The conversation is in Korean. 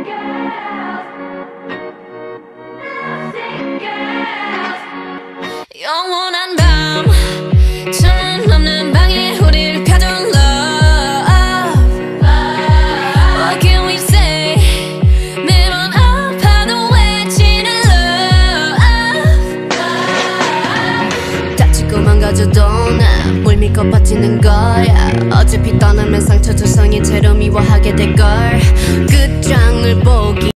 영원한 밤 천 넘는 방에 우릴 가둔 love. What can we say? 매번 아파도 외치는 love. 다치고 망가져도 난 물 믿고 버티는 거야. 어차피 떠나면 상처 조성이 채로 미워하게 될걸. 끝장을 보기